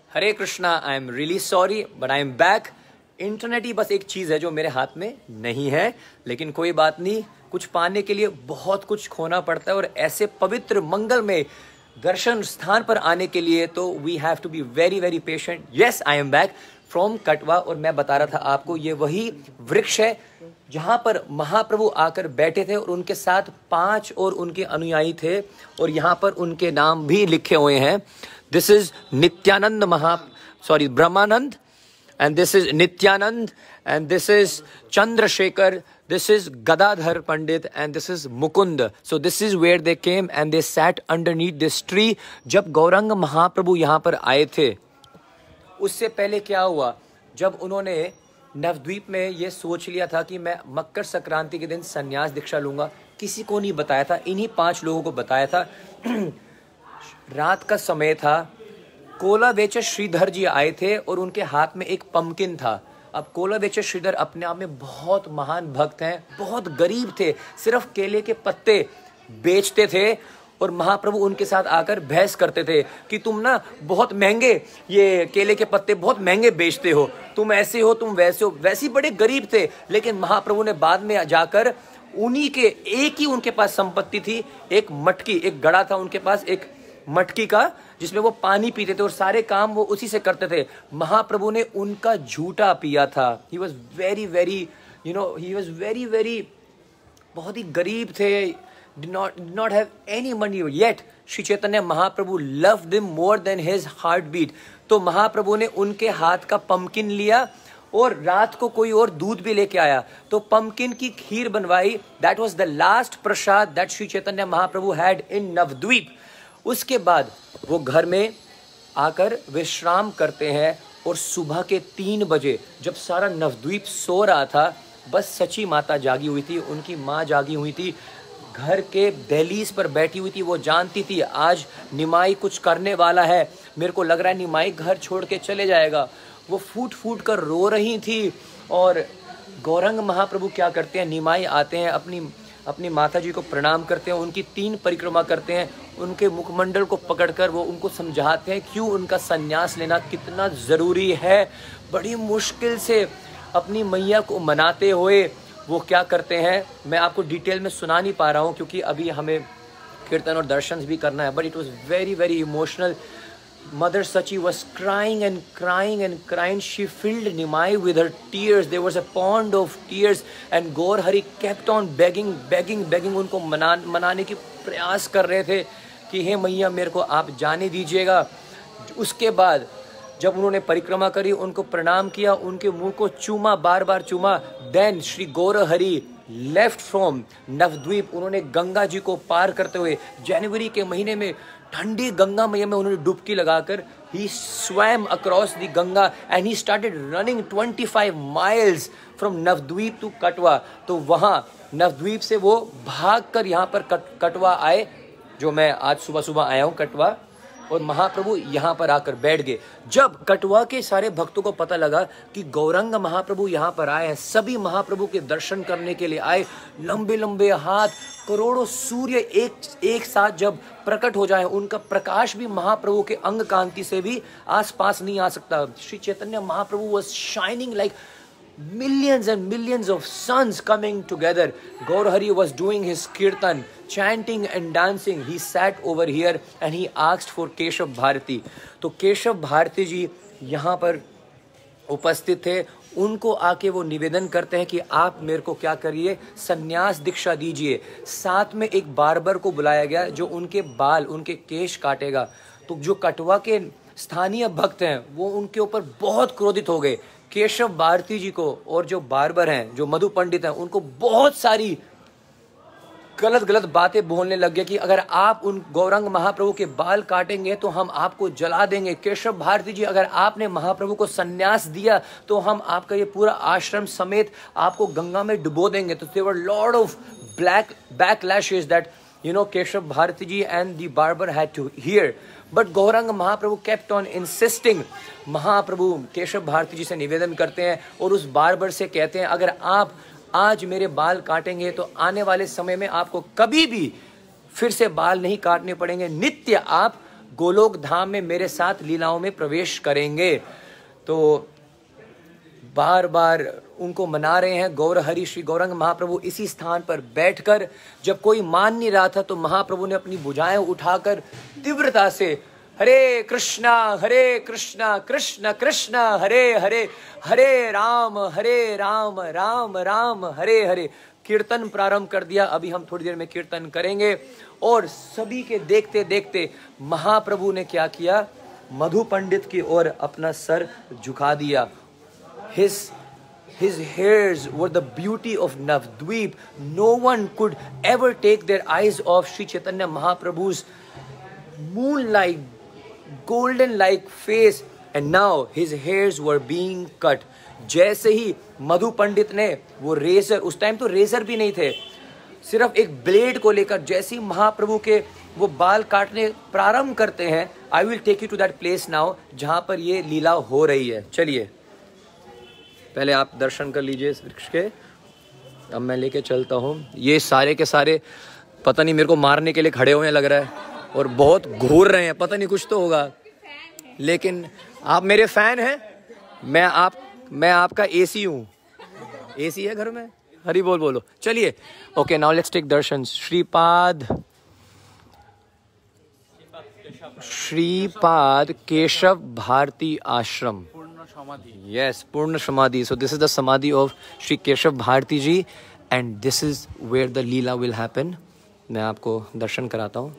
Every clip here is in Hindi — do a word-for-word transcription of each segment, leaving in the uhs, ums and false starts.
Hare Krishna, I am really sorry but I am back. Internet ही बस एक चीज़ है जो मेरे हाथ में नहीं है, लेकिन कोई बात नहीं। कुछ पाने के लिए बहुत कुछ खोना पड़ता है, और ऐसे पवित्र मंगल में दर्शन स्थान पर आने के लिए तो we have to be very very patient. Yes, I am back from Katwa, और मैं बता रहा था आपको ये वही वृक्ष है जहां पर महाप्रभु आकर बैठे थे और उनके साथ पांच और उनके अनुयायी थे, और यहाँ पर उनके नाम भी लिखे हुए हैं। This is Nityanand Maha sorry Brahmanand, and this is Nityanand, and this is Chandrasekhar, this is Gadadhar Pandit, and this is Mukund. So this is where they came and they sat underneath this tree. जब गौरंग महाप्रभु यहाँ पर आए थे, उससे पहले क्या हुआ, जब उन्होंने नवद्वीप में ये सोच लिया था कि मैं मकर संक्रांति के दिन संन्यास दीक्षा लूंगा, किसी को नहीं बताया था, इन्हीं पांच लोगों को बताया था। रात का समय था, कोलावेचर श्रीधर जी आए थे और उनके हाथ में एक पंपकिन था। अब कोलावेचर श्रीधर अपने आप में बहुत महान भक्त हैं, बहुत गरीब थे, सिर्फ केले के पत्ते बेचते थे, और महाप्रभु उनके साथ आकर बहस करते थे कि तुम ना बहुत महंगे ये केले के पत्ते बहुत महंगे बेचते हो, तुम ऐसे हो, तुम वैसे हो। वैसे बड़े गरीब थे, लेकिन महाप्रभु ने बाद में जाकर उन्हीं के एक ही उनके पास संपत्ति थी, एक मटकी, एक गड़ा था उनके पास, एक मटकी का, जिसमें वो पानी पीते थे और सारे काम वो उसी से करते थे। महाप्रभु ने उनका झूठा पिया था। He was very very you know he was very very बहुत ही गरीब थे, did not did not have any money, yet Shri Chaitanya Mahaprabhu loved them more than his heartbeat। तो महाप्रभु ने उनके हाथ का पंपकिन लिया और रात को कोई और दूध भी लेके आया, तो पंपकिन की खीर बनवाई। That was the last prasad that Shri Chaitanya Mahaprabhu had in Navadwip. उसके बाद वो घर में आकर विश्राम करते हैं, और सुबह के तीन बजे जब सारा नवद्वीप सो रहा था, बस सची माता जागी हुई थी, उनकी माँ जागी हुई थी, घर के दहलीज पर बैठी हुई थी। वो जानती थी आज निमाई कुछ करने वाला है, मेरे को लग रहा है निमाई घर छोड़ के चले जाएगा। वो फूट फूट कर रो रही थी, और गौरंग महाप्रभु क्या करते हैं, निमाई आते हैं, अपनी अपनी माता जी को प्रणाम करते हैं, उनकी तीन परिक्रमा करते हैं, उनके मुखमंडल को पकड़कर वो उनको समझाते हैं क्यों उनका संन्यास लेना कितना ज़रूरी है। बड़ी मुश्किल से अपनी मैया को मनाते हुए वो क्या करते हैं, मैं आपको डिटेल में सुना नहीं पा रहा हूँ क्योंकि अभी हमें कीर्तन और दर्शन भी करना है, but it was very very emotional. Mother Sachi was crying and crying and crying. She filled Nimai with her tears. There was a pond of tears, and Gaur Hari kept on begging, begging, begging. उनको मना मनाने की प्रयास कर रहे थे कि हे मैया मेरे को आप जाने दीजिएगा। उसके बाद जब उन्होंने परिक्रमा करी, उनको प्रणाम किया, उनके मुंह को चूमा, बार बार चूमा। Then Shri Gaur Hari left from Navadwip. उन्होंने गंगा जी को पार करते हुए जनवरी के महीने में ठंडी गंगा मैया में उन्होंने डुबकी लगाकर he swam across the Ganga and he started running पच्चीस miles from Navadwip to Katwa. तो वहाँ नवद्वीप से वो भागकर यहाँ पर कट, कटवा आए, जो मैं आज सुबह सुबह आया हूँ कटवा, और महाप्रभु यहाँ पर आकर बैठ गए। जब कटवा के सारे भक्तों को पता लगा कि गौरंग महाप्रभु यहाँ पर आए हैं, सभी महाप्रभु के दर्शन करने के लिए आए, लंबे लंबे हाथ, करोड़ों सूर्य एक एक साथ जब प्रकट हो जाए, उनका प्रकाश भी महाप्रभु के अंग कांति से भी आसपास नहीं आ सकता। Shri Chaitanya Mahaprabhu was shining like millions and millions of suns coming together. Gaur Hari was doing his kirtan, chanting and dancing. He sat over here and he asked for Keshav Bharati. तो केशव भारती जी यहाँ पर उपस्थित थे। उनको आके वो निवेदन करते हैं कि आप मेरे को क्या करिए, संन्यास दीक्षा दीजिए। साथ में एक बार्बर को बुलाया गया जो उनके बाल, उनके केश काटेगा। तो जो कटवा के स्थानीय भक्त हैं वो उनके ऊपर बहुत क्रोधित हो गए। केशव भारती जी को और जो बार्बर हैं, जो मधु पंडित हैं, उनको बहुत सारी गलत गलत बातें बोलने लग गए कि अगर आप उन गौरंग महाप्रभु के बाल काटेंगे तो हम आपको जला देंगे। केशव भारती जी, अगर आपने महाप्रभु को संन्यास दिया तो हम आपका ये पूरा आश्रम समेत आपको गंगा में डुबो देंगे। तो there were lot of black backlashes that you know Keshav Bharati ji and the barber had to hear, but Gauranga Mahaprabhu kept on insisting. Mahaprabhu Keshav Bharati ji से निवेदन करते हैं और उस बार्बर से कहते हैं अगर आप आज मेरे बाल काटेंगे तो आने वाले समय में आपको कभी भी फिर से बाल नहीं काटने पड़ेंगे, नित्य आप गोलोक धाम में मेरे साथ लीलाओं में प्रवेश करेंगे। तो बार बार उनको मना रहे हैं गौर हरि श्री गौरंग महाप्रभु। इसी स्थान पर बैठकर जब कोई मान नहीं रहा था तो महाप्रभु ने अपनी भुजाएं उठाकर तीव्रता से हरे कृष्णा हरे कृष्णा कृष्ण कृष्ण हरे हरे, हरे राम हरे राम राम राम हरे हरे कीर्तन प्रारंभ कर दिया। अभी हम थोड़ी देर में कीर्तन करेंगे। और सभी के देखते देखते महाप्रभु ने क्या किया, मधु पंडित की ओर अपना सर झुका दिया। His his hairs were the beauty of Navdweep. No one could ever take their eyes off Sri Chaitanya Mahaprabhu's moonlight, golden-like face. And now his hairs were being cut. जैसे ही मधु पंडित ने वो रेजर, उस टाइम तो रेजर भी नहीं थे, सिर्फ एक ब्लेड को लेकर जैसे ही महाप्रभु के वो बाल काटने प्रारंभ करते हैं, I will take you to that place now जहां पर ये लीला हो रही है। चलिए पहले आप दर्शन कर लीजिए इस वृक्ष के, अब मैं लेके चलता हूँ। ये सारे के सारे पता नहीं मेरे को मारने के लिए खड़े हुए हैं लग रहा है, और बहुत घूर रहे हैं, पता नहीं कुछ तो होगा। लेकिन आप मेरे फैन हैं, मैं आप मैं आपका एसी हूँ। एसी है घर में, हरि बोल बोलो। चलिए okay, now let's take darshan. Shripad Shripad Keshav Bharati Ashram, yes, Purna Samadhi. So this is the Samadhi of Shri Keshav Bharati ji and this is where the Leela will happen. मैं आपको दर्शन कराता हूँ।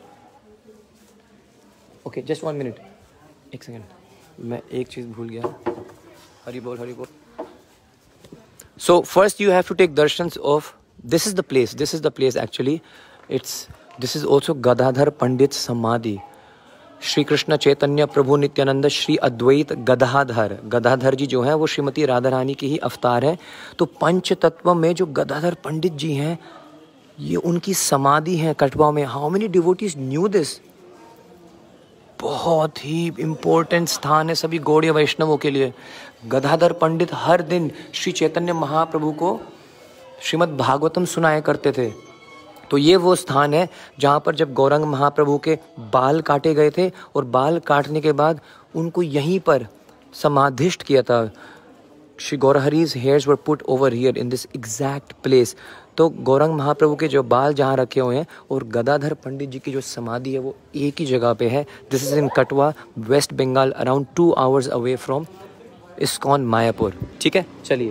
Okay, just one minute. एक सेकंड, मैं एक चीज़ भूल गया। हरि बोल हरि बोल। So first you have to take darshans of, this is the place, this is the place actually. It's, this is also Gadadhar Pandit Samadhi. Shri Krishna Chaitanya प्रभु नित्यानंद श्री अद्वैत गदाधर, गदाधर जी जो हैं वो श्रीमती राधा रानी के ही अवतार हैं। तो पंच तत्व में जो गदाधर पंडित जी हैं ये उनकी समाधि है कटवा में। How many devotees knew this? बहुत ही इम्पोर्टेंट स्थान है सभी गौड़ीय वैष्णवों के लिए। गदाधर पंडित हर दिन श्री चैतन्य महाप्रभु को श्रीमद् भागवतम सुनाया करते थे। तो ये वो स्थान है जहाँ पर जब गौरंग महाप्रभु के बाल काटे गए थे और बाल काटने के बाद उनको यहीं पर समाधिष्ट किया था। Shri Gaurhari's hairs were put over here in this exact place. तो गौरंग महाप्रभु के जो बाल जहाँ रखे हुए हैं और गदाधर पंडित जी की जो समाधि है वो एक ही जगह पे है। This is in Katwa, West Bengal, around two hours away from ISKCON Mayapur. ठीक है, चलिए।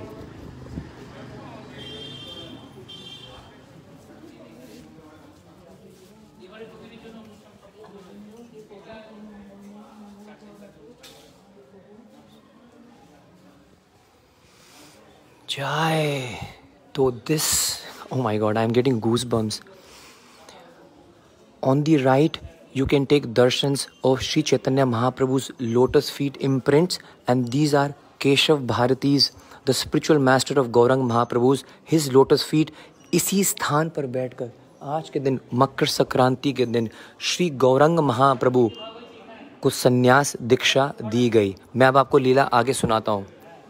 Jai. So this, oh my God, I'm getting goosebumps. On the right, you can take darshans of Sri Chaitanya Mahaprabhu's lotus feet imprints, and these are Keshav Bharati's, the spiritual master of Gaurang Mahaprabhu's, his lotus feet. इसी स्थान पर बैठकर आज के दिन मकर संक्रांति के दिन श्री गौरंग महाप्रभु को संन्यास दीक्षा दी गई। मैं अब आपको लीला आगे सुनाता हूँ।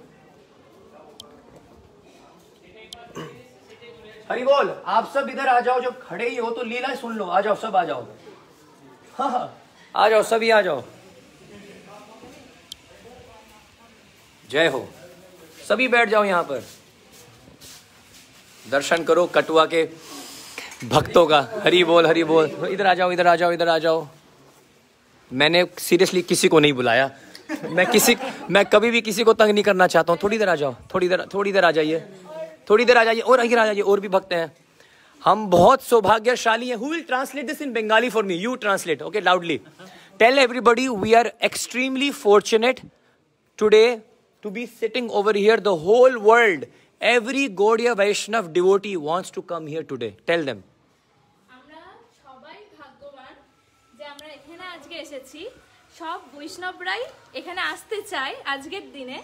हरि बोल। आप सब इधर आ जाओ, जब खड़े ही हो तो लीला सुन लो। आ जाओ, सब आ जाओ। हाँ हाँ आ जाओ, सभी आ जाओ। जय हो। सभी बैठ जाओ यहाँ पर, दर्शन करो कटवा के भक्तों का। हरि बोल हरि बोल। इधर आ जाओ, इधर आ जाओ, इधर आ जाओ। मैंने सीरियसली किसी को नहीं बुलाया। मैं किसी मैं कभी भी किसी को तंग नहीं करना चाहता हूँ। थोड़ी देर आ जाओ, थोड़ी देर थोड़ी देर आ जाइए, थोड़ी देर आ जाइए, और इधर आ जाइए। और भी भक्त हैं, हम बहुत सौभाग्यशाली हैं। Who will translate this in Bengali for me? You translate, okay, loudly. Tell everybody we are extremely fortunate today to be sitting over here. The whole world, every Gaudiya Vaishnav devotee wants to come here today. Tell them. আমরা সবাই ভাগ্যবান যে আমরা এখানে আজকে এসেছি। সব বৈষ্ণবরাই এখানে আসতে চায় আজকের দিনে।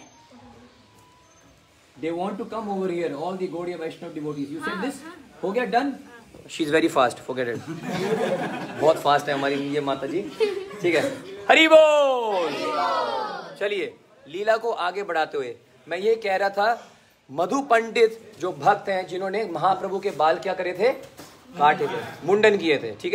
They want to come over here, all the Gaudiya Vaishnav devotees. You said this? हो गया done? She's very fast, forget it. बहुत फास्ट है हमारी ये माता जी। ठीक है, हरि बोल। चलिए लीला को आगे बढ़ाते हुए मैं ये कह रहा था, मधु पंडित जो भक्त हैं जिन्होंने महाप्रभु के बाल क्या करे थे, काटे थे, मुंडन किए थे। ठीक है,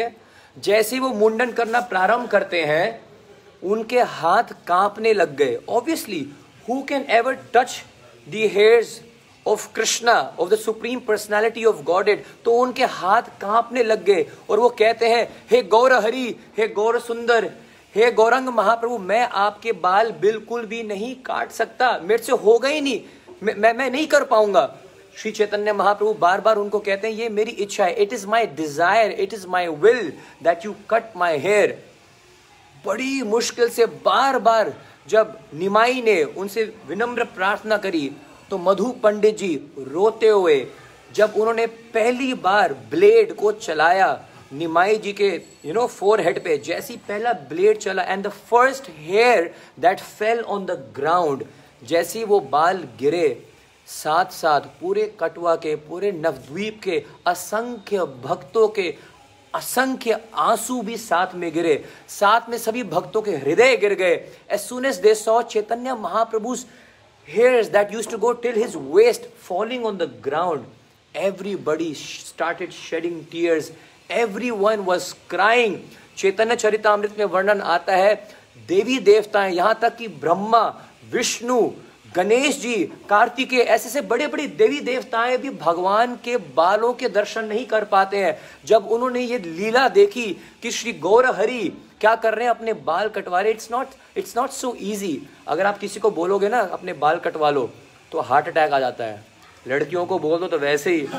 जैसे ही वो मुंडन करना प्रारंभ करते हैं, उनके हाथ कांपने लग गए। Obviously, who can ever touch the hairs of Krishna, of the supreme personality of godhead? तो उनके हाथ कांपने लग गए और वो कहते हैं, हे गौर हरि, हे गौर सुंदर, हे गौरंग महाप्रभु, मैं आपके बाल बिल्कुल भी नहीं काट सकता, मेरे से होगा ही नहीं, मैं मैं, मैं नहीं कर पाऊंगा। श्री चैतन्य महाप्रभु बार बार उनको कहते हैं, ये मेरी इच्छा है, it is my desire, it is my will that you cut my hair. बड़ी मुश्किल से बार बार जब निमाई ने उनसे विनम्र प्रार्थना करी, तो मधु पंडित जी रोते हुए, जब उन्होंने पहली बार ब्लेड को चलाया निमाई जी के यू नो फोर हेड पे, जैसी पहला ब्लेड चला, and the first hair that fell on the ground, जैसी वो बाल गिरे, साथ साथ पूरे कटवा के, पूरे नवद्वीप के असंख्य भक्तों के असंख्य आंसू भी साथ में गिरे, साथ में सभी भक्तों के हृदय गिर गए। As soon as they saw Chaitanya Mahaprabhu's hairs that used to go till his waist falling on the ground, everybody started shedding tears, everyone was crying। Chaitanya Charitamrita में वर्णन आता है, देवी देवताएं, यहां तक कि ब्रह्मा, विष्णु, गणेश जी, कार्तिकेय, ऐसे से बड़े बड़े देवी देवताएं भी भगवान के बालों के दर्शन नहीं कर पाते हैं। जब उन्होंने ये लीला देखी कि श्री गौर हरि क्या कर रहे हैं, अपने बाल कटवा रहे, it's not it's not so easy. अगर आप किसी को बोलोगे ना अपने बाल कटवा लो, तो हार्ट अटैक आ जाता है। लड़कियों को बोल दो तो वैसे ही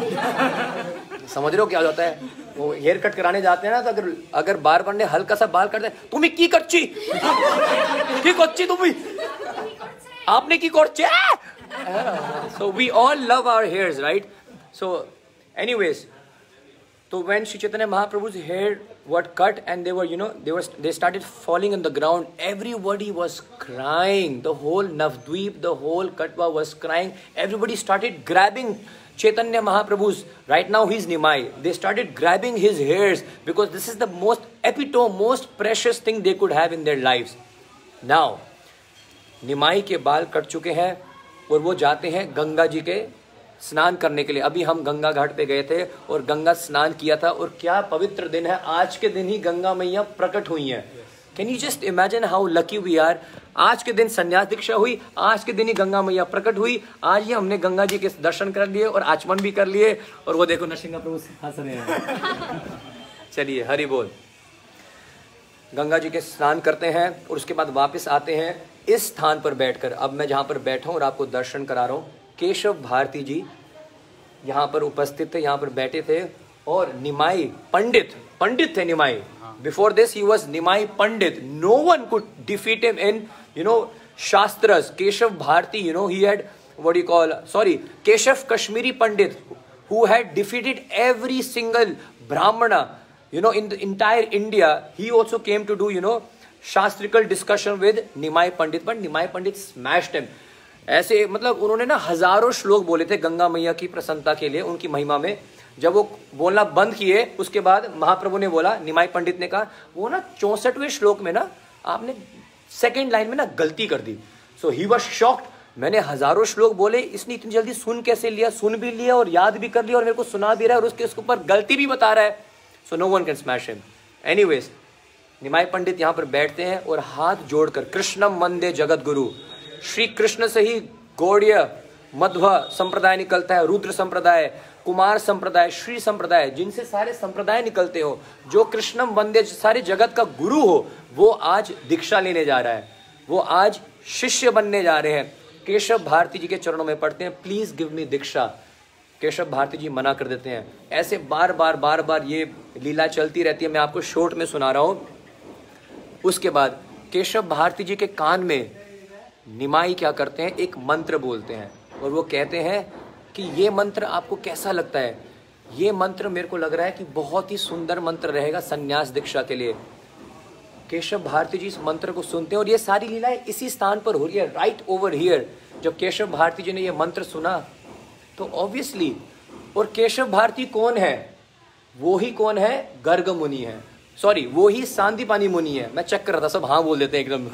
समझ रहे हो क्या होता है। वो हेयर कट कराने जाते हैं ना, तो अगर अगर बार बार ने हल्का सा बाल कटते हैं, तुम्हें की कच्ची की कच्ची तुम्हें आपने की करचे। So we all love our hairs, right? So anyways, so when Shri Chaitanya Mahaprabhu's hair got cut and they were, you know, they were they started falling on the ground, everybody was crying. The whole Navdweep, the whole Katwa was crying. Everybody started grabbing Chaitanya Mahaprabhu's, right now he's Nimai. They started grabbing his hairs because this is the most epitome, most precious thing they could have in their lives. Now, निमाई के बाल कट चुके हैं और वो जाते हैं गंगा जी के स्नान करने के लिए। अभी हम गंगा घाट पे गए थे और गंगा स्नान किया था, और क्या पवित्र दिन है। आज के दिन ही गंगा मैया प्रकट हुई हैं। Can you just imagine how lucky we are. आज के दिन संन्यास दीक्षा हुई, आज के दिन ही गंगा मैया प्रकट हुई, आज ही हमने गंगा जी के दर्शन कर लिए और आचमन भी कर लिए। और वो देखो नरसिंह प्रभु हंस रहे हैं। चलिए हरि बोल। गंगा जी के स्नान करते हैं और उसके बाद वापस आते हैं इस स्थान पर बैठकर। अब मैं जहाँ पर बैठा हूँ और आपको दर्शन करा रहा हूँ, केशव भारती जी यहाँ पर उपस्थित थे, यहाँ पर बैठे थे। और निमाई पंडित पंडित थे Nimai. Before this he was Nimai Pandit. No one could defeat him in you know shastras. Keshav Bharati, you know, he had what do you call sorry Keshav Kashmiri Pandit, who had defeated every single Brahmana, you know, in the entire India. He also came to do, you know, shastrical discussion with Nimai Pandit, but Nimai Pandit smashed him. ऐसे मतलब उन्होंने ना हजारों श्लोक बोले थे गंगा मैया की प्रसन्नता के लिए, उनकी महिमा में। जब वो बोलना बंद किए, उसके बाद महाप्रभु ने बोला, निमाई पंडित ने कहा, वो ना चौसठवें श्लोक में ना आपने सेकेंड लाइन में ना गलती कर दी। सो ही वाज शॉक्ड, मैंने हजारों श्लोक बोले, इसने इतनी जल्दी सुन कैसे लिया, सुन भी लिया और याद भी कर लिया और मेरे को सुना भी रहा है और उसके उसके ऊपर गलती भी बता रहा है। So no one can smash him. Anyways, Nimai Pandit यहाँ पर बैठते हैं और हाथ जोड़कर कृष्णम वंदे जगत गुरु। श्री कृष्ण से ही गौड़ीय मध्व संप्रदाय निकलता है, रुद्र संप्रदाय, कुमार संप्रदाय, श्री संप्रदाय, जिनसे सारे संप्रदाय निकलते हो। जो कृष्णम वंदे सारे जगत का गुरु हो, वो आज दीक्षा लेने जा रहा है, वो आज शिष्य बनने जा रहे हैं। केशव भारती जी के चरणों में पढ़ते हैं, please give me diksha. Keshav Bharati ji मना कर देते हैं। ऐसे बार बार बार बार ये लीला चलती रहती है। मैं आपको शॉर्ट में सुना रहा हूँ। उसके बाद केशव भारती जी के कान में निमाई क्या करते हैं, एक मंत्र बोलते हैं और वो कहते हैं कि ये मंत्र आपको कैसा लगता है। ये मंत्र मेरे को लग रहा है कि बहुत ही सुंदर मंत्र रहेगा संन्यास दीक्षा के लिए। केशव भारती जी इस मंत्र को सुनते हैं और ये सारी लीलाएं इसी स्थान पर हो रही है, राइट ओवर हियर। जब केशव भारती जी ने ये मंत्र सुना तो ऑब्वियसली, और केशव भारती कौन है, वो ही कौन है, गर्ग मुनि है, सॉरी वो ही सांदीपानी मुनि है। मैं चेक कर रहा था, सब हाँ बोल देते हैं एकदम।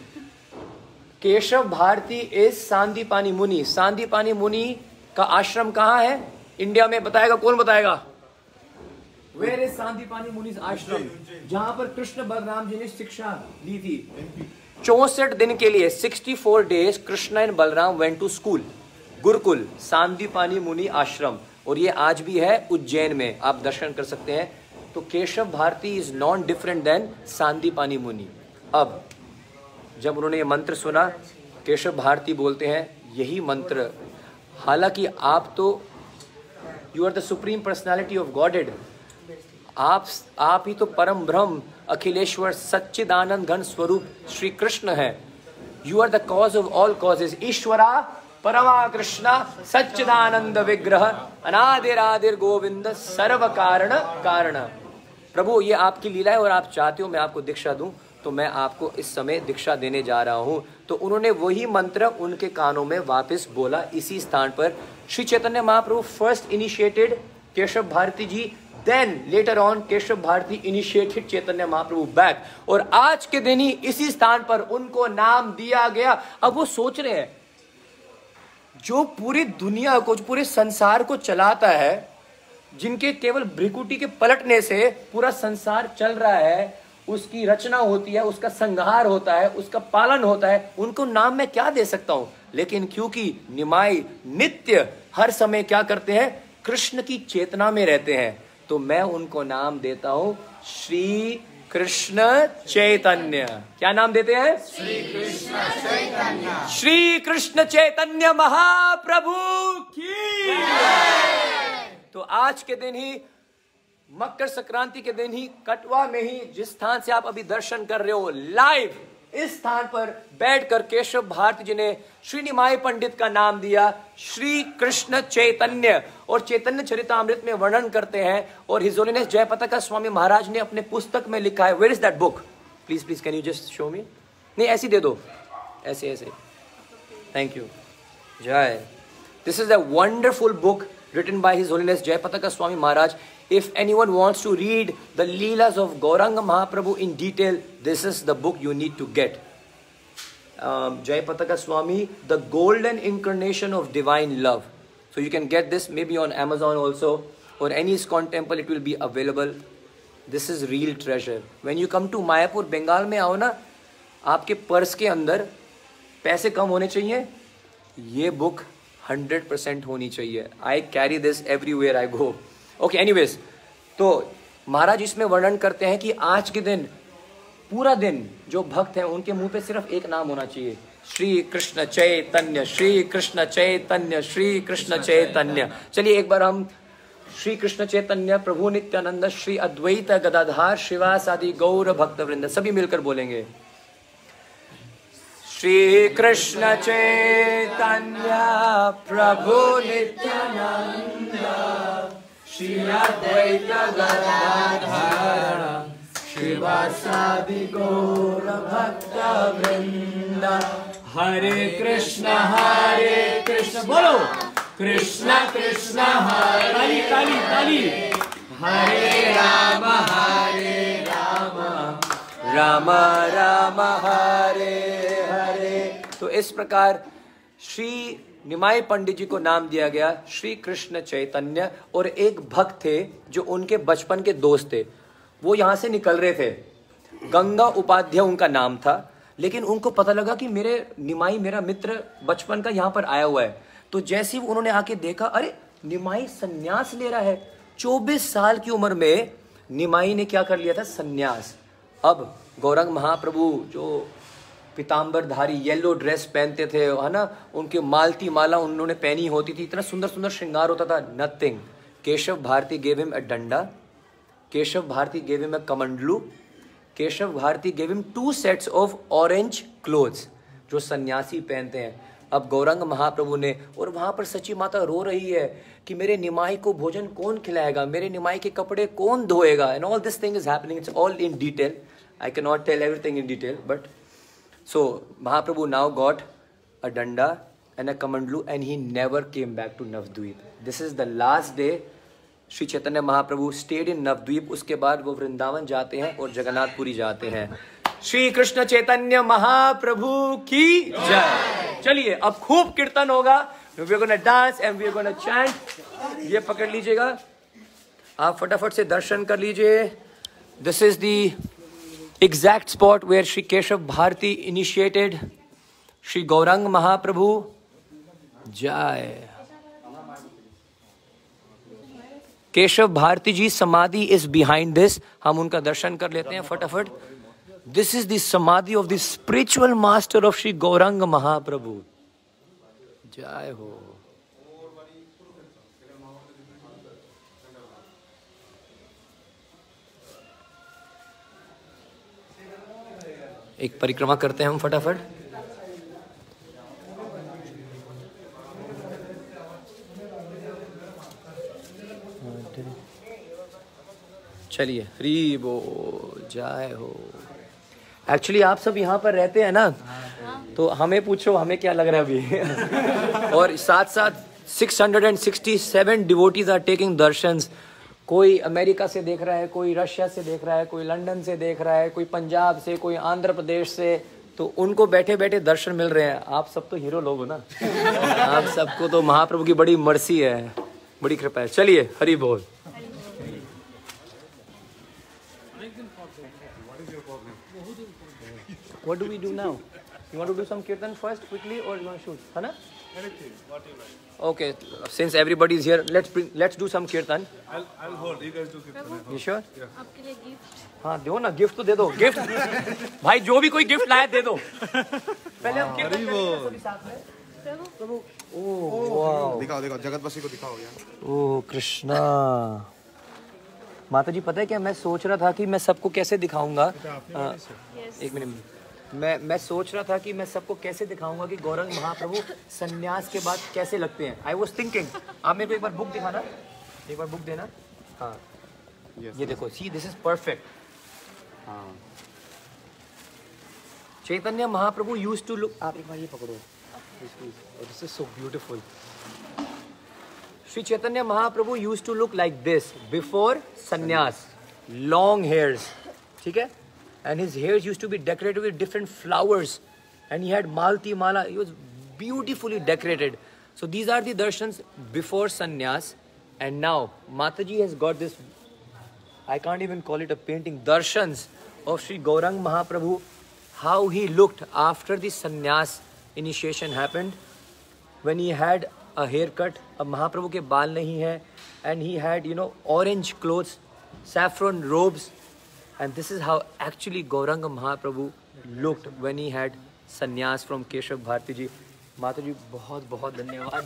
केशव भारती इज सांदीपानी मुनि। सांदीपानी मुनि का आश्रम कहाँ है इंडिया में, बताएगा कौन, बताएगा? वेयर इज सांदीपानी मुनि's आश्रम, जहां पर कृष्ण बलराम जी ने शिक्षा दी थी। चौसठ दिन के लिए sixty four days Krishna and Balaram went to school, gurukul Sandipani Muni ashram, और ये आज भी है उज्जैन में, आप दर्शन कर सकते हैं। तो Keshav Bharati is non different than Sandipani Muni. अब जब उन्होंने ये मंत्र सुना, केशव भारती बोलते हैं यही मंत्र, हालांकि आप तो you are the supreme personality of godhead, आप आप ही तो परम ब्रह्म अखिलेश्वर सच्चिदानंद घन स्वरूप श्री कृष्ण है। You are the cause of all causes, ईश्वरा परमा कृष्णा सच्चिदानंद विग्रह अनादिरादिर गोविंद सर्व कारण कारण। प्रभु ये आपकी लीला है और आप चाहते हो मैं आपको दीक्षा दूं, तो मैं आपको इस समय दीक्षा देने जा रहा हूं। तो उन्होंने वही मंत्र उनके कानों में वापस बोला इसी स्थान पर। Shri Chaitanya Mahaprabhu first initiated Keshav Bharati ji, then later on Keshav Bharati initiated Chaitanya Mahaprabhu back, और आज के दिन ही इसी स्थान पर उनको नाम दिया गया। अब वो सोच रहे हैं जो पूरी दुनिया को, जो पूरे संसार को चलाता है, जिनके केवल भ्रिकुटी के पलटने से पूरा संसार चल रहा है, उसकी रचना होती है, उसका संहार होता है, उसका पालन होता है, उनको नाम मैं क्या दे सकता हूं। लेकिन क्योंकि निमाई नित्य हर समय क्या करते हैं, कृष्ण की चेतना में रहते हैं, तो मैं उनको नाम देता हूं श्री कृष्ण चैतन्य। क्या नाम देते हैं? श्री कृष्ण चैतन्य। श्री कृष्ण चैतन्य महाप्रभु की। तो आज के दिन ही, मकर संक्रांति के दिन ही, कटवा में ही, जिस स्थान से आप अभी दर्शन कर रहे हो लाइव, इस स्थान पर बैठकर केशव भारती जी ने श्री निमाई पंडित का नाम दिया श्री कृष्ण चैतन्य, और चैतन्य चरितामृत में वर्णन करते हैं, और हिज होलीनेस जयपताका स्वामी महाराज ने अपने पुस्तक में लिखा है। Where is that book? Please please can you just show me? नहीं ऐसी दे दो, ऐसे ऐसे, थैंक यू। जय। This is a wonderful book written by His Holiness Jayapataka Swami Maharaj. If anyone wants to read the Leelas of Gauranga Mahaprabhu in detail, this is the book you need to get. Um, Jayapataka Swami, the golden incarnation of divine love. So you can get this maybe on Amazon also, or any ISKCON temple it will be available. This is real treasure. When you come to Mayapur, Bengal में आओ ना, आपके पर्स के अंदर पैसे कम होने चाहिए, ये बुक हंड्रेड परसेंट होनी चाहिए। I carry this everywhere I go. Okay, anyways, तो महाराज इसमें वर्णन करते हैं कि आज के दिन, पूरा दिन जो भक्त हैं उनके मुंह पे सिर्फ एक नाम होना चाहिए, श्री कृष्ण चैतन्य, श्री कृष्ण चैतन्य, श्री कृष्ण चैतन्य। चलिए एक बार हम श्री कृष्ण चैतन्य प्रभु नित्यानंद श्री अद्वैत गदाधार श्रीवासादि गौर भक्त वृंद सभी मिलकर बोलेंगे। श्री कृष्ण चैतन्य प्रभु नित्यानंद श्री अद्वैत गदाधर श्रीवासादि गौर भक्त वृंद। हरे कृष्ण हरे कृष्ण, बोलो कृष्ण कृष्ण हरे, ताली ताली ताली, हरे राम हरे राम राम राम हरे हरे। तो इस प्रकार श्री निमाई पंडित जी को नाम दिया गया श्री कृष्ण चैतन्य। और एक भक्त थे जो उनके बचपन के दोस्त थे, वो यहाँ से निकल रहे थे, गंगा उपाध्याय उनका नाम था, लेकिन उनको पता लगा कि मेरे निमाई मेरा मित्र बचपन का यहाँ पर आया हुआ है। तो जैसे ही उन्होंने आके देखा, अरे निमाई सन्यास ले रहा है। चौबीस साल की उम्र में निमाई ने क्या कर लिया था, सन्यास। अब गौरंग महाप्रभु जो पीताम्बरधारी येलो ड्रेस पहनते थे, है ना, उनके मालती माला उन्होंने पहनी होती थी, इतना सुंदर सुंदर श्रृंगार होता था, nothing. Keshav Bharati gave him a danda, Keshav Bharati gave him a kamandalu, Keshav Bharati gave him two sets of orange clothes, जो सन्यासी पहनते हैं। अब गौरंग महाप्रभु ने, और वहां पर सची माता रो रही है कि मेरे निमाई को भोजन कौन खिलाएगा, मेरे निमाई के कपड़े कौन धोएगा, and all this thing is happening, it's all in detail, I can not tell everything in detail, but so Mahaprabhu now got a danda and a kamandlu and he never came back to Navdweep. This is the last day Sri Chaitanya Mahaprabhu stayed in Navdweep. उसके बाद वो वृंदावन जाते हैं और जगन्नाथपुरी जाते हैं। श्री कृष्ण चैतन्य महाप्रभु की जय। चलिए अब खूब कीर्तन होगा, we are gonna dance and we are gonna chant। ये पकड़ लीजिएगा। आप फटाफट से दर्शन कर लीजिए। This is the exact spot where Shri Keshav Bharati initiated Shri Gauranga Mahaprabhu. जय। केशव भारती जी समाधि इज बिहाइंड दिस। हम उनका दर्शन कर लेते हैं फटाफट। This is the samadhi of the spiritual master of Shri Gauranga Mahaprabhu. जय हो। एक परिक्रमा करते हैं हम फटाफट। चलिए, हरी बोल, जय हो। एक्चुअली आप सब यहाँ पर रहते हैं ना, तो हमें पूछो हमें क्या लग रहा है अभी। और साथ साथ six hundred sixty seven devotees are taking darshans. कोई अमेरिका से देख रहा है, कोई रशिया से देख रहा है, कोई लंदन से देख रहा है, कोई पंजाब से, कोई आंध्र प्रदेश से। तो उनको बैठे बैठे दर्शन मिल रहे हैं। आप सब तो हीरो लोग हो ना। आप सबको तो महाप्रभु की बड़ी मर्सी है, बड़ी कृपा है। चलिए, हरि बोल। What do we do now? You want to do some kirtan first, quickly, or you want to shoot? है ना? Anything, what you like. Okay, since everybody is here, let's bring, let's do some kirtan. I'll I'll hold. You guys do kirtan. You sure? आपके लिए गिफ्ट। हाँ, दो ना, गिफ्ट तो दे दो। गिफ्ट भाई, जो भी कोई गिफ्ट लाए दे दो। पहले हम kirtan करेंगे सभी साथ में। प्रभु, ओह वाह, दिखाओ दिखाओ, जगतवासी को दिखाओ यार। ओह कृष्णा। माता जी, पता है क्या, मैं सोच रहा था कि मैं सबको कैसे दिखाऊंगा। आ, एक मिनट। मैं मैं सोच रहा था कि मैं सबको कैसे दिखाऊंगा कि गौरंग महाप्रभु संन्यास के बाद कैसे लगते हैं। आई वॉज थिंकिंग, आप मेरे को एक बार बुक दिखाना, एक बार बुक देना। हाँ, yes, ये देखो, सी दिस इज परफेक्ट। हाँ, Chaitanya Mahaprabhu used to look, आप एक बार ये पकड़ो, this is so beautiful. Shri Chaitanya Mahaprabhu used to look like this before sannyas, long hairs, ठीक है। And his hairs used to be decorated with different flowers, and he had malti mala. He was beautifully decorated. So these are the darshans before sannyas, and now Mataji has got this. I can't even call it a painting. Darshans of Sri Gaurang Mahaprabhu, how he looked after the sannyas initiation happened, when he had a haircut. अब महाप्रभु के बाल नहीं है, and he had, you know, orange clothes, saffron robes. And this is how actually Gauranga Mahaprabhu looked when he had sannyas from Keshav Bharti ji. माता जी बहुत बहुत धन्यवाद।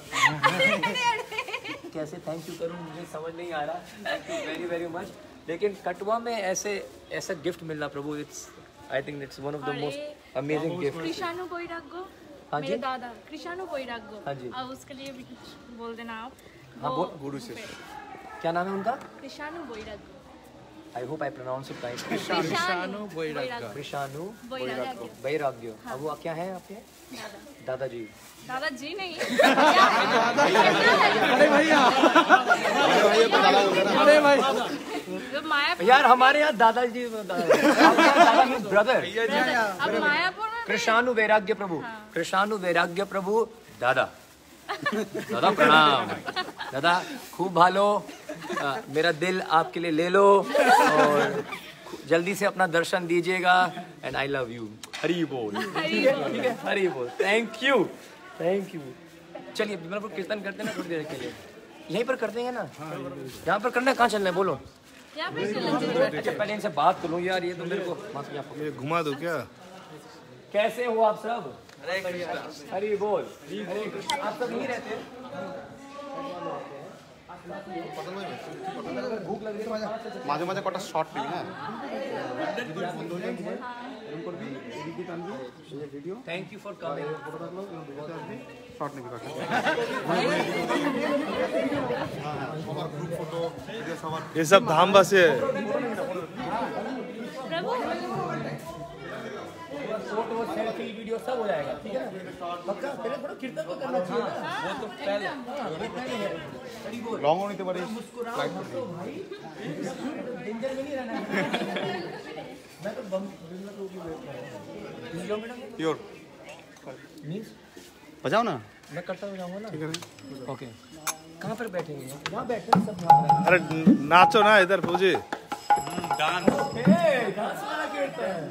कैसे थैंक यू करूँ मुझे समझ नहीं आ रहा। Thank you very very much. लेकिन कटवा में ऐसे ऐसा गिफ्ट मिलना प्रभु, it's I think it's one of the most amazing gift. Krishnanu Boirago, हाँ जी, मेरे दादा कृष्णानु बोईरागो। हाँ जी, अब उसके लिए भी कुछ बोल देना आप। हाँ बोल, गुरु से क्या नाम है उनका? कृष्णानु बोईरागो। I hope I pronounce it right. कृष्णानु बोईरागो। कृष्णानु बोईरागो। वैराग्य। अब वो क्या है आपके? दादाजी। दादाजी नहीं। अरे भैया, अरे भाई, मायापुर। यार हमारे यहाँ दादाजी, ब्रदर। अब मायापुर में कृष्णानु वैराग्य प्रभु, कृष्णानु वैराग्य प्रभु दादा। दादा प्रणाम। दादा खूब भालो, आ, मेरा दिल आपके लिए ले लो और जल्दी से अपना दर्शन दीजिएगा। And I love you. Hari बोल। ठीक है, ठीक है, हरी बोल। Thank you, thank you. चलिए मतलब कीर्तन करते हैं ना थोड़ी देर के लिए, यहीं पर कर देंगे ना? यहाँ पर करना है, कहाँ चलना है बोलो? यहाँ पे चलेंगे। अच्छा पहले इनसे बात करूँ यार, ये तो मेरे को ये घुमा दो क्या? कैसे हो आप सब? हरी बोल। हरे कृष्ण। आप सब यहीं रहते हैं? মাঝে মাঝে কটা শর্ট নিবি না? Thank you for coming. Shot নিবি কটা? ये सब धामवासी है। प्रभु फोटो सेल्फी वीडियो सब हो जाएगा, ठीक है ना? पक्का पहले थोड़ा कीर्तन तो करना चाहिए ना। वो तो पहले वो पहले है। हरी बोल। লঙ্ঘন নিতে পারিস। मुस्कुराओ तो भाई, डेंजर में नहीं रहना है। मैं तो बम बिल्कुल रोकी बैठ रहा हूं। लो मैडम পিওর मींस बजाओ ना। मैं करता हूं जाऊंगा ना। ठीक है। ओके कहाँ पर बैठेंगे? यहाँ बैठे हैं सब यहाँ। अरे नाचो ना इधर पूजी। डांस डांस वाला खेलते हैं।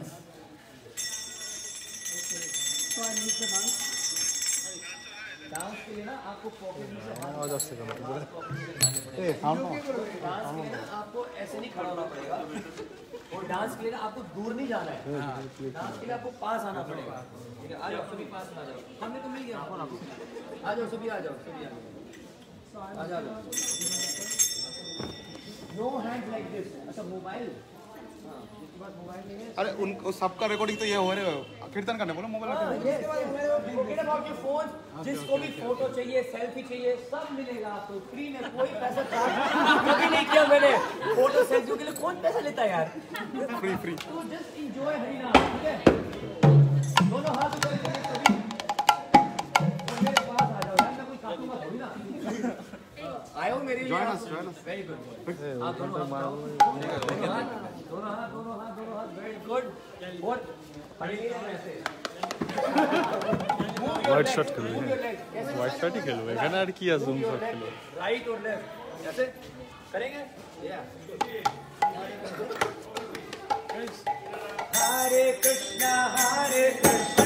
डांस के लिए ना आपको पॉकेट में से हाथ आवाज से करो। ए हम डांस के लिए ना आपको ऐसे नहीं खड़ा होना पड़ेगा और डांस के लिए ना आपको दूर नहीं जाना है। डांस के लिए आपको पास आना पड़ेगा। ठीक है, आ जाओ सभी पास आ जाओ। हमने तो मिल गया। आ जाओ सभी, आ जाओ सभी, आ जाओ। No hand like this. अच्छा मोबाइल, अरे उनको सबका रिकॉर्डिंग तो ये हो रहे हो, कीर्तन करने बोलो मोबाइल। जिसको भी फोटो चाहिए, सेल्फी चाहिए, सब मिलेगा आपको फ्री में, कोई पैसा चार्ज कभी नहीं किया मैंने। फोटो सेल्फी के लिए कौन पैसा लेता है यार? Free free. तो जस्ट एंजॉय हरिनाम, ठीक है? दोनों हाथ ऊपर करें सभी, तो मेरे पास आ जाओ यार, मैं कोई काटूंगा थोड़ी ना। आयो मेरे लिए। Very good. आप दोनों हाथ दोनों हाथ दोनों हाथ दोनों हाथ वेरी गुड। और व्हाइट शर्ट खेलो, व्हाइट शर्ट ही खेलो, एखाনে আর কি আছে? জুম শট খেলো। राइट और लेफ्ट ऐसे करेंगे। हरे कृष्णा हरे कृष्णा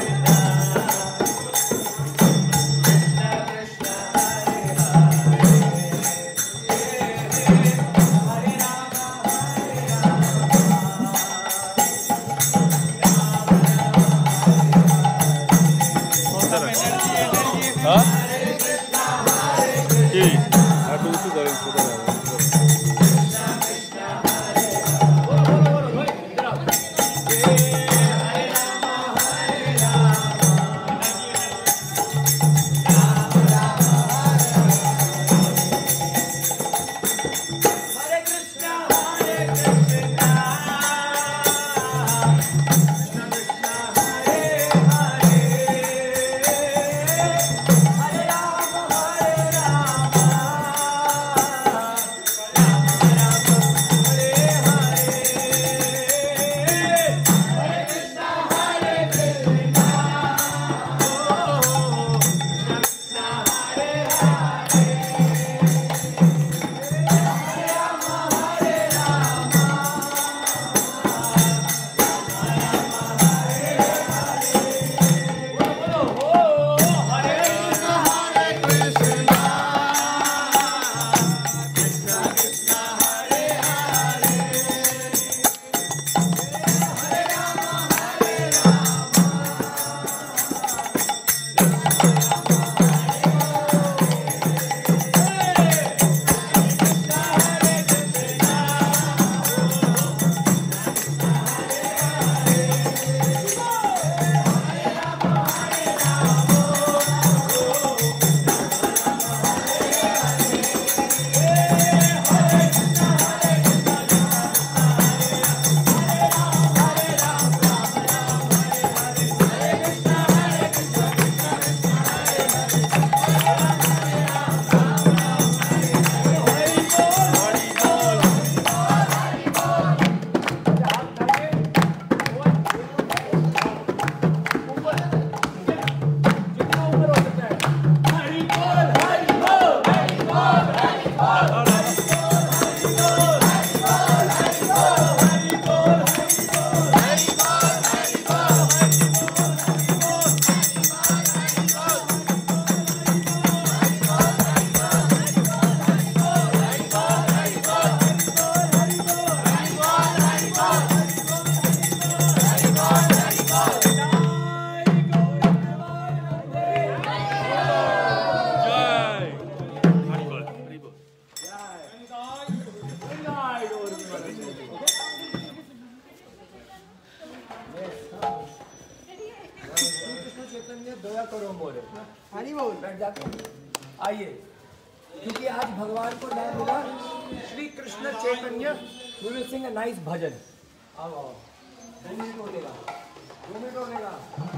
आइए, क्योंकि आज भगवान को नाम मिला Shri Krishna Chaitanya. We will sing a nice भजन। आओ आओ, दो मिनट होगा, दो मिनट होगा।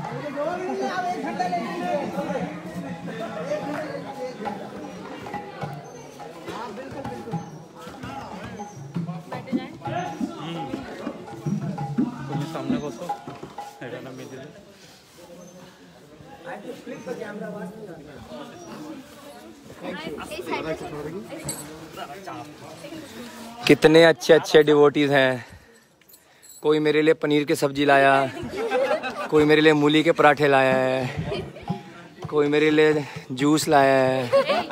दो मिनट आप एक घंटा ले लीजिए। हाँ बिल्कुल बिल्कुल। बैठे जाएं। तुम्हें सामने बसो, ऐसा ना मिले। I have to flip the camera once. कितने अच्छे अच्छे डिवोटीज हैं। कोई मेरे लिए पनीर की सब्जी लाया, कोई मेरे लिए मूली के पराठे लाया है, कोई मेरे लिए जूस लाया है,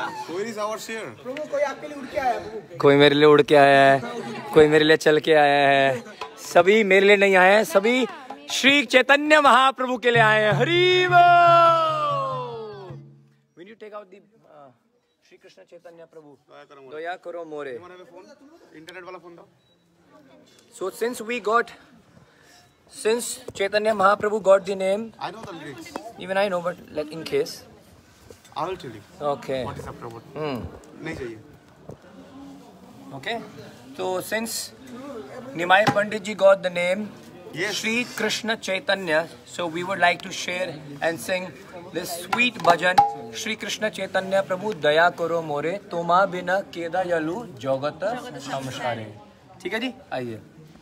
कोई मेरे लिए उड़ के आया है, कोई मेरे लिए चल के आया है। सभी मेरे लिए नहीं आए हैं, सभी श्री चैतन्य महाप्रभु के लिए आए हैं। हरि बोल। When you take out the uh, Shri Krishna Chaitanya Prabhu, दया करो मोरे। इंटरनेट वाला फोन दो। So since we got, since Chaitanya Mahaprabhu got the name, I know the lyrics. even I know, but like in case. I will tell you. Okay. What is after what? Hmm. नहीं चाहिए. Okay. So since Nimai Pandit ji got the name Yes. Shri Krishna Chaitanya, so we would like to share and sing this sweet bhajan. Shri Krishna Chaitanya Prabhu Daya Karo More, Toma Bina Keda Yalu Jogata Samshare. ठीक है जी, आइए।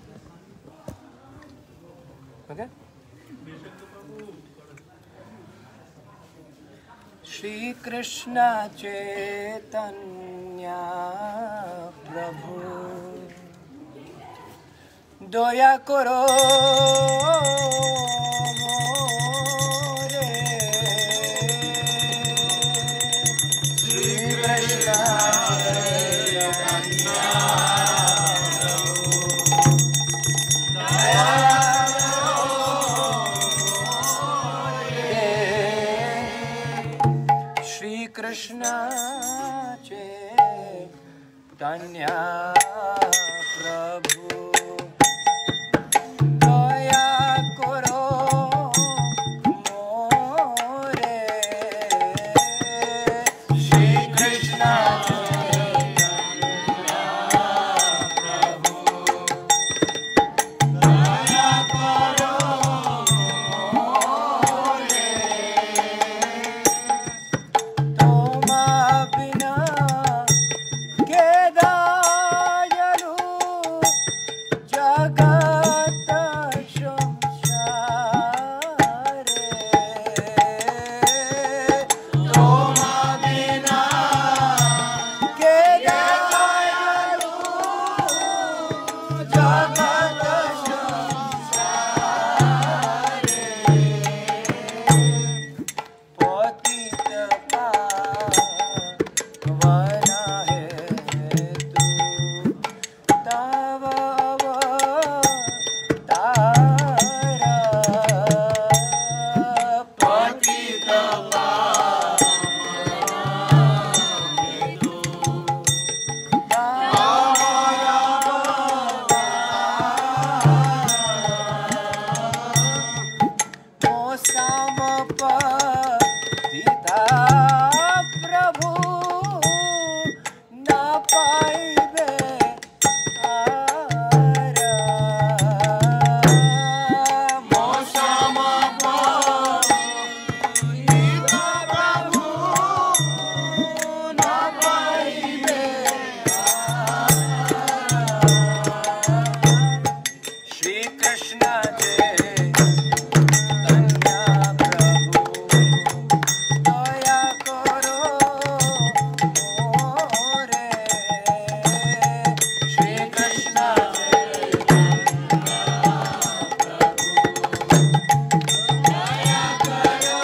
Okay? श्री कृष्ण चैतन्य प्रभु दया करो मोरे। श्री कृष्ण कृष्ण चैतन्य प्रभु दया करो मोरे। श्री कृष्ण चैतन्य प्रभु दया करो मोरे। तोमा बिना के दयालु जगत संसारे। तोमा बिना के दयालु जगत संसारे। पतित पावना है तू, तव अवतारा। पतित पतिता प्रभु न पाइबे आरा। मौसम पतिता प्रभु न पाइबे आरा। श्री कृष्ण दया करो मोरे। श्री कृष्ण दया करो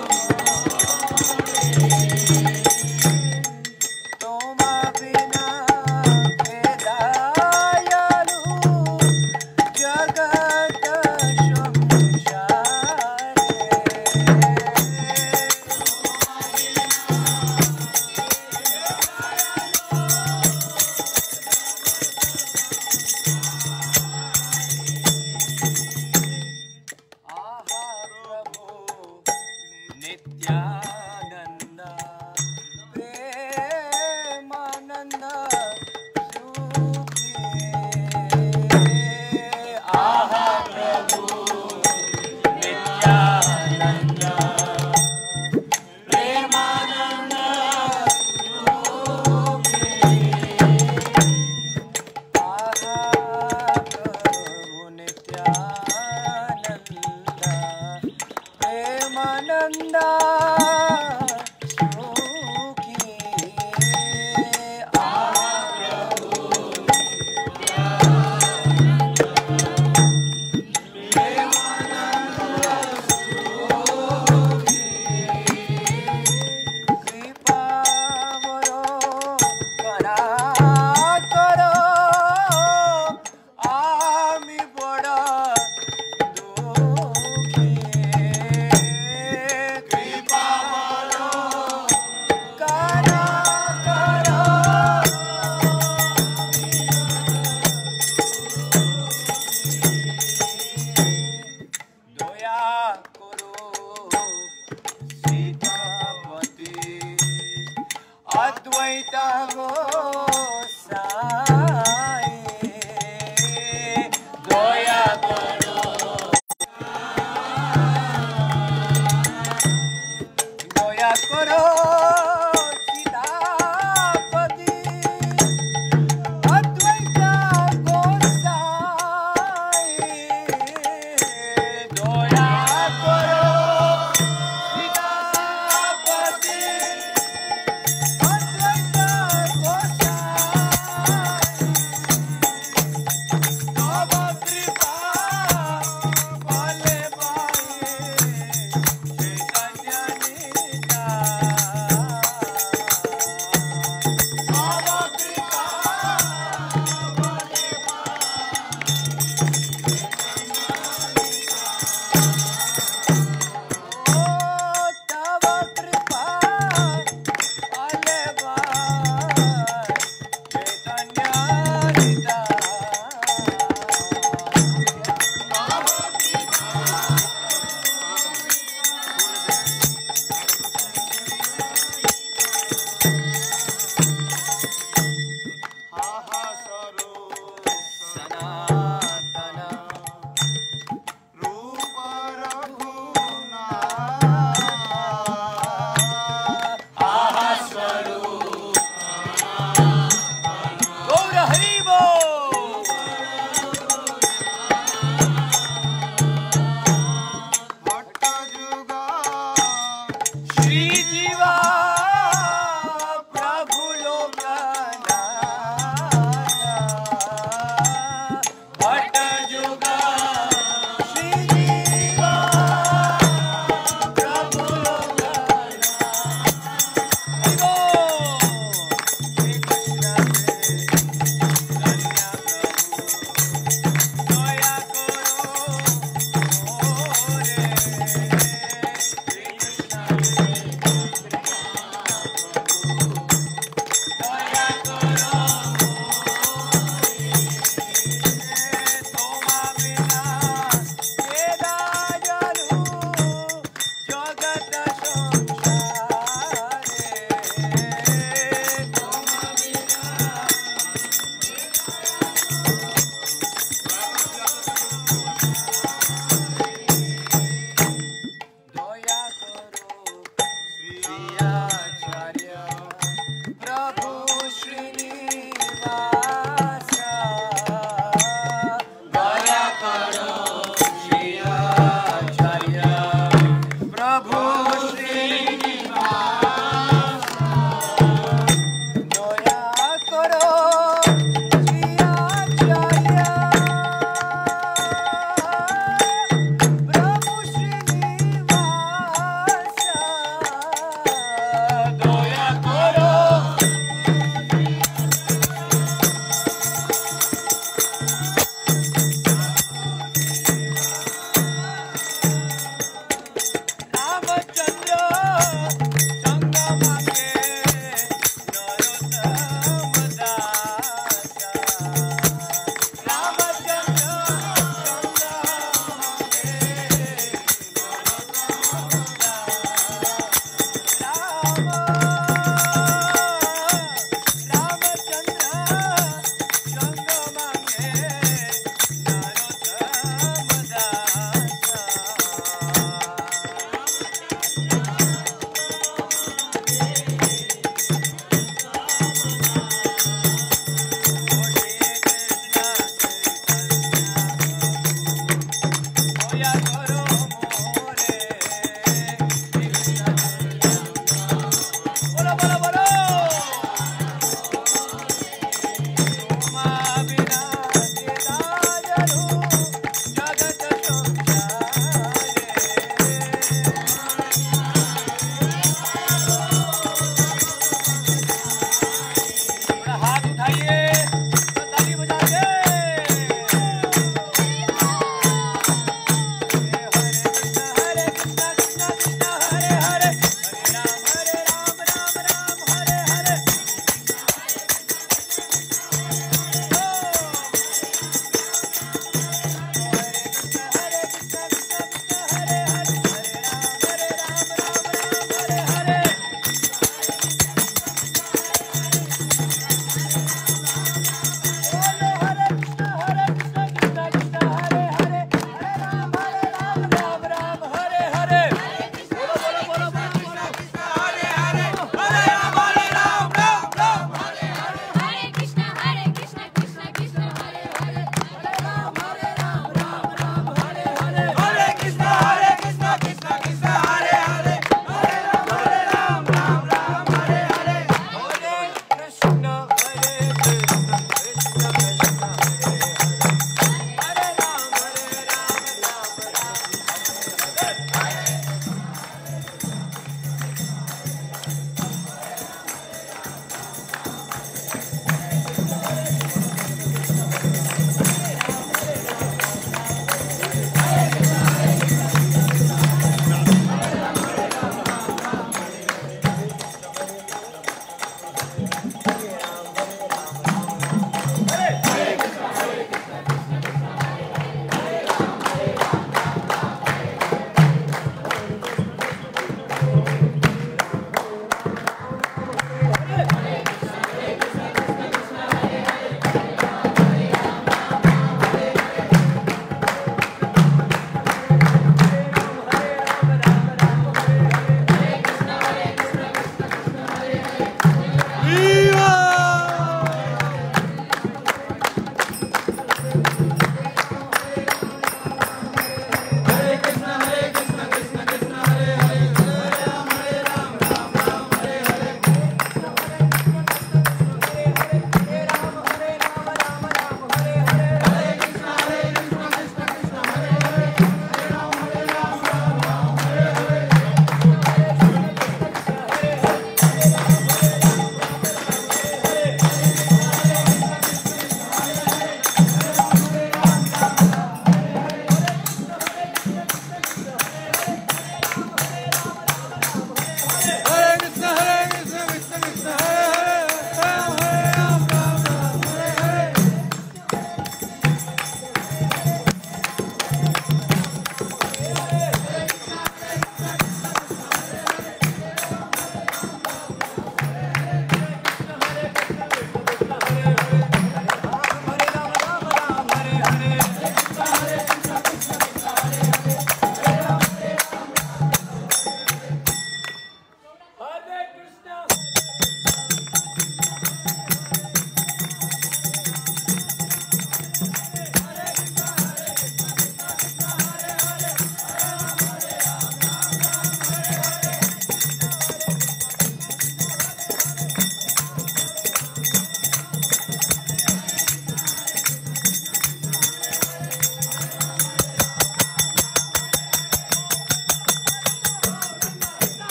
तोमा बिना के दयालु जगत संसारे। आहा प्रभु नित्यानंद प्रेमानंद सुखी। आहा प्रभु नित्यानंद प्रेमानंद सुखी। आहा प्रभु नित्यानंद प्रेमानंद सुखी। अद्वैत गोसाई दया करो दया करो सीतापति अद्वैत गोसाई दया करो सीतापति अद्वैत गोसाई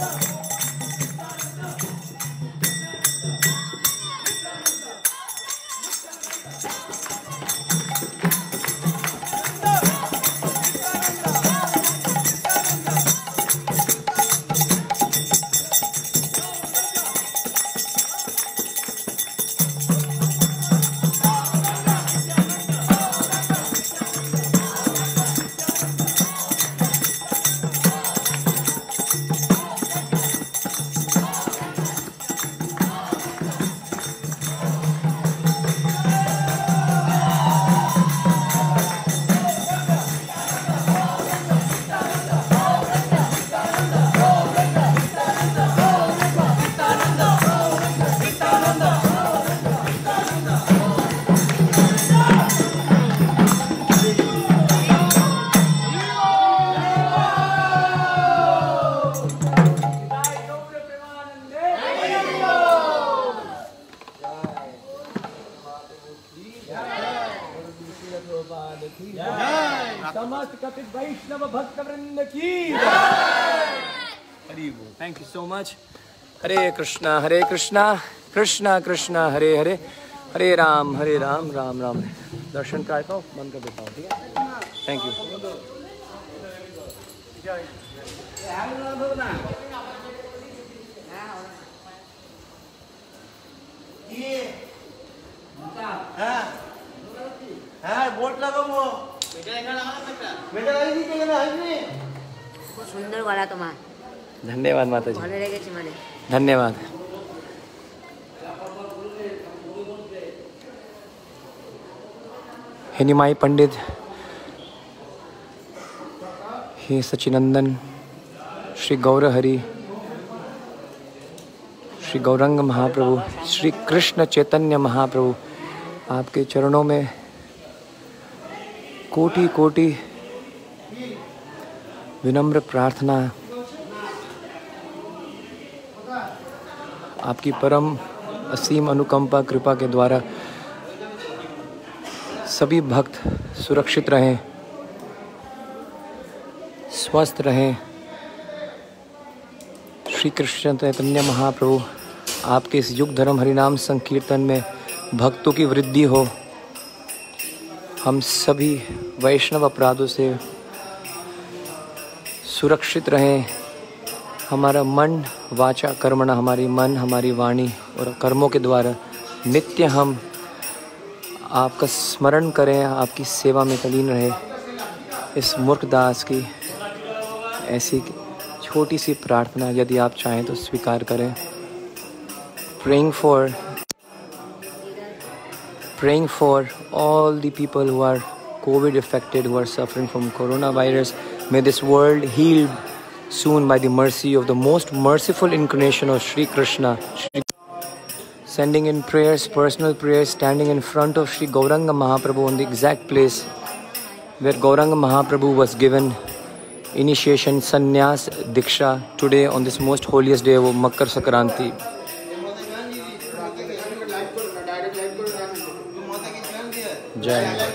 समस्त कथित वैष्णव भक्त वृंद की thank you so much. Hare Krishna Hare Krishna Krishna Krishna Hare Hare Hare Ram Hare Ram Ram Ram. दर्शन कराता हूँ, बंद कर देता हूँ, ठीक है। Thank you. সুন্দর গলা তোমার। धन्यवाद माता जी, ভালো লেগেছে মানে। धन्यवाद। हे निमाई पंडित, हे सचिनंदन, श्री गौरहरि, श्री गौरंग महाप्रभु, श्री कृष्ण चैतन्य महाप्रभु, आपके चरणों में कोटि कोटि विनम्र प्रार्थना। आपकी परम असीम अनुकंपा कृपा के द्वारा सभी भक्त सुरक्षित रहें, स्वस्थ रहें। श्री कृष्ण चैतन्य महाप्रभु, आपके इस युग धर्म हरिनाम संकीर्तन में भक्तों की वृद्धि हो। हम सभी वैष्णव अपराधों से सुरक्षित रहें। हमारा मन वाचा कर्मणा, हमारी मन हमारी वाणी और कर्मों के द्वारा नित्य हम आपका स्मरण करें, आपकी सेवा में तलीन रहे। इस मूर्ख दास की ऐसी छोटी सी प्रार्थना यदि आप चाहें तो स्वीकार करें। Praying for praying for all the people who are COVID affected, who are suffering from coronavirus. May this world heal soon by the mercy of the most merciful incarnation of Shri Krishna. Shri Sending in prayers, personal prayers, standing in front of Shri Gauranga Mahaprabhu on the exact place where Gauranga Mahaprabhu was given initiation, sannyas, diksha today on this most holiest day of Makar Sankranti. Jai.